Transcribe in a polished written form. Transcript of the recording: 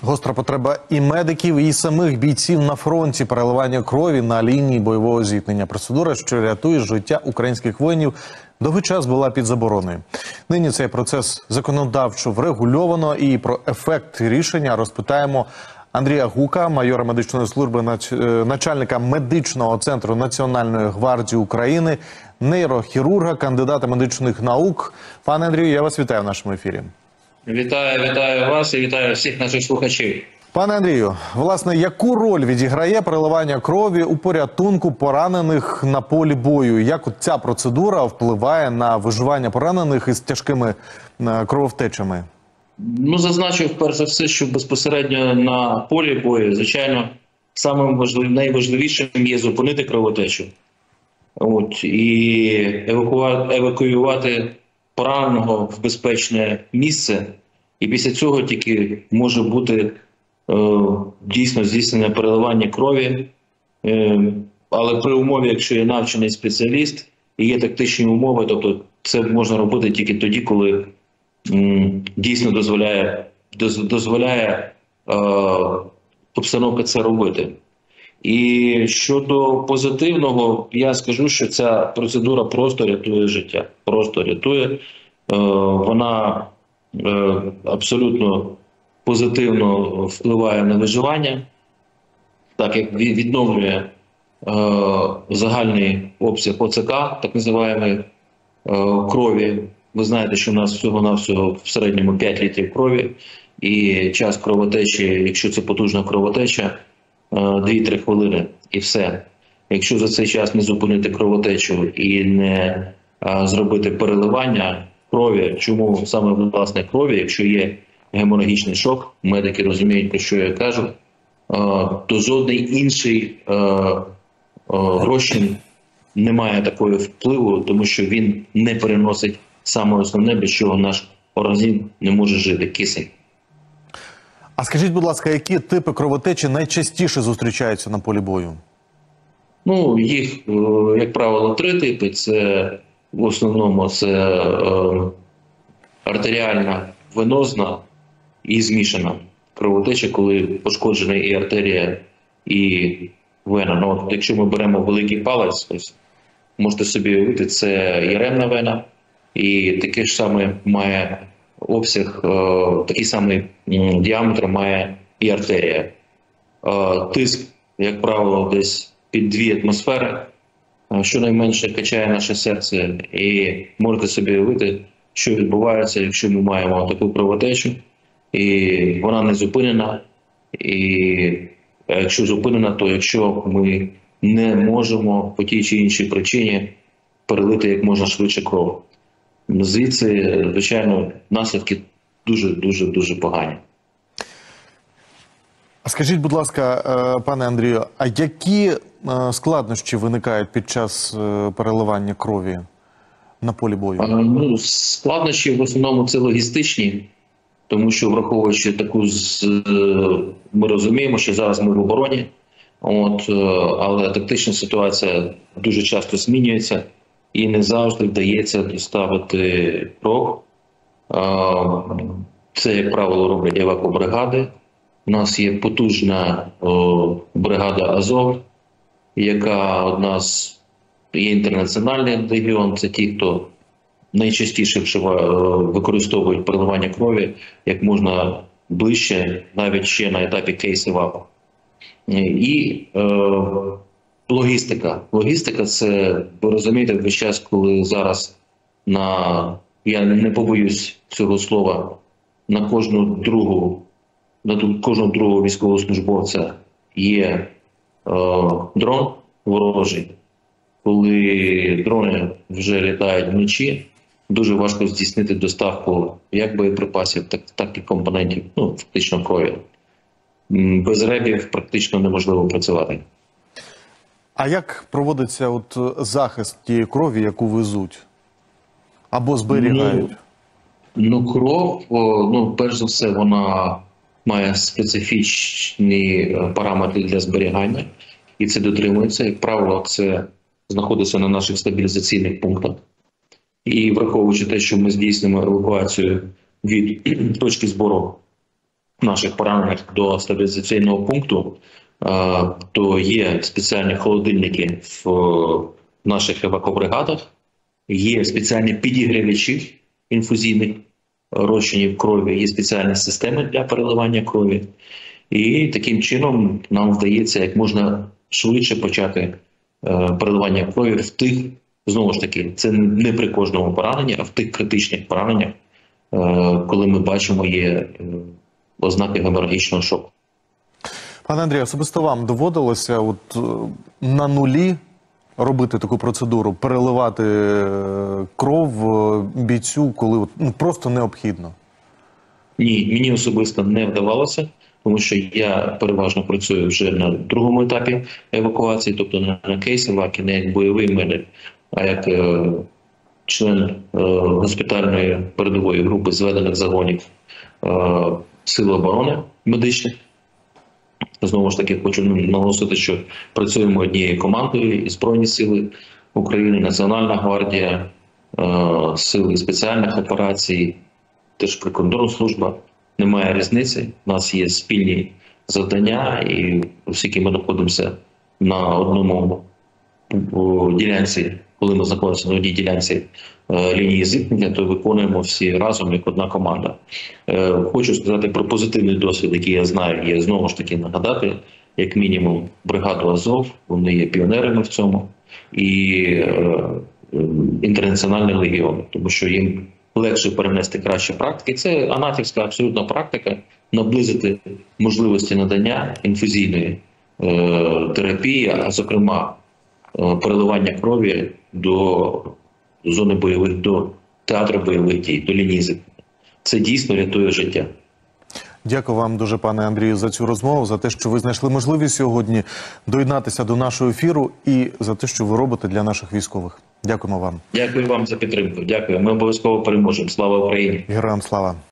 Гостра потреба і медиків, і самих бійців на фронті. Переливання крові на лінії бойового зіткнення. Процедура, що рятує життя українських воїнів, довгий час була під забороною. Нині цей процес законодавчо врегульовано, і про ефект рішення розпитаємо Андрія Гука, майора медичної служби, начальника медичного центру Національної гвардії України, нейрохірурга, кандидата медичних наук. Пане Андрію, я вас вітаю в нашому ефірі. Вітаю вас і вітаю всіх наших слухачів. Пане Андрію, власне, яку роль відіграє переливання крові у порятунку поранених на полі бою? Як ця процедура впливає на виживання поранених із тяжкими крововтечами? Зазначив перш за все, що безпосередньо на полі бою, звичайно, найважливішим є зупинити кровотечу. І евакуювати пораненого в безпечне місце. І після цього тільки може бути дійсно здійснене переливання крові. Але при умові, якщо є навчений спеціаліст і є тактичні умови, тобто це можна робити тільки тоді, коли дійсно дозволяє обстановка це робити. І щодо позитивного, я скажу, що ця процедура просто рятує життя. Просто рятує. Вона абсолютно позитивно впливає на виживання, так як відновлює загальний обсяг ОЦК, так називаємо крові. Ви знаєте, що у нас всього-навсього в середньому 5 літрів крові, і час кровотечі, якщо це потужна кровотеча, 2-3 хвилини і все. Якщо за цей час не зупинити кровотечу і не зробити переливання крові, чому саме власне крові, якщо є геморагічний шок, медики розуміють, про що я кажу, то жодний інший розчин не має такого впливу, тому що він не переносить саме основне, без чого наш організм не може жити – кисень. А скажіть, будь ласка, які типи кровотечі найчастіше зустрічаються на полі бою? Їх, як правило, 3 типи. Це в основному артеріальна, венозна і змішана кровотеча, коли пошкоджена і артерія, і вена. Якщо ми беремо великий палець, можете собі уявити, це яремна вена, і такий ж самий має обсяг, такий самий діаметр має і артерія. Тиск, як правило, десь під 2 атмосфери, щонайменше качає наше серце, і можете собі уявити, що відбувається, якщо ми маємо таку кровотечу, і вона не зупинена, і якщо зупинена, то якщо ми не можемо по тій чи іншій причині перелити як можна швидше кров. Звідси, звичайно, наслідки дуже погані. А скажіть, будь ласка, пане Андрію, а які складнощі виникають під час переливання крові на полі бою? Складнощі в основному це логістичні, тому що, враховуючи ми розуміємо, що зараз ми в обороні, але тактична ситуація дуже часто змінюється і не завжди вдається доставити кров. Це, як правило, роблять евакобригади. У нас є потужна бригада «Азов», яка одна з є інтернаціональний легіон. Це ті, хто найчастіше використовують переливання крові як можна ближче, навіть ще на етапі кейс-еваку. І логістика. Логістика – це, ви розумієте, весь час, коли зараз я не побоюсь цього слова, на кожного другого військовослужбовця є дрон ворожий. Коли дрони вже літають вночі, дуже важко здійснити доставку як боєприпасів, так і компонентів, фактично крові. Без ребів практично неможливо працювати. А як проводиться захист тієї крові, яку везуть? Або зберігають? Кров, перш за все, вона має специфічні параметри для зберігання, і це дотримується. Як правило, це знаходиться на наших стабілізаційних пунктах. І враховуючи те, що ми здійснюємо евакуацію від точки збору наших поранених до стабілізаційного пункту, то є спеціальні холодильники в наших евакобригадах, є спеціальні підігрівачі інфузійних розчинів крові, є спеціальні системи для переливання крові. І таким чином нам вдається як можна швидше почати переливання крові в тих, знову ж таки, це не при кожному пораненні, а в тих критичних пораненнях, коли ми бачимо є ознаки геморагічного шоку. Пане Андрію, особисто вам доводилося на нулі робити таку процедуру, переливати кров бійцю, коли просто необхідно? Ні, мені особисто не вдавалося, тому що я переважно працюю вже на другому етапі евакуації, тобто не на кейс-евакі, не як бойовий медик, а як член госпітальної передової групи зведених загонів Сил оборони медичних. Знову ж таки, хочу наголосити, що працюємо однією командою: і Збройні Сили України, Національна гвардія, Сили спеціальних операцій, теж прикордонна служба. Немає різниці. У нас є спільні завдання, і оскільки ми знаходимося на одному ділянці, коли ми знаходимося на одній ділянці лінії зіткнення, то виконуємо всі разом як одна команда. Хочу сказати про позитивний досвід, який я знаю, є знову ж таки нагадати, як мінімум, бригаду Азов, вони є піонерами в цьому, і Інтернаціональний легіон, тому що їм легше перенести кращі практики. Це анафільська абсолютно практика, наблизити можливості надання інфузійної терапії, а зокрема переливання крові до зони бойових, до театру бойових дій, до лінії зіткнення. Це дійсно рятує життя. Дякую вам дуже, пане Андрію, за цю розмову, за те, що ви знайшли можливість сьогодні доєднатися до нашого ефіру і за те, що ви робите для наших військових. Дякуємо вам. Дякую вам за підтримку. Дякую. Ми обов'язково переможемо. Слава Україні! Героям слава!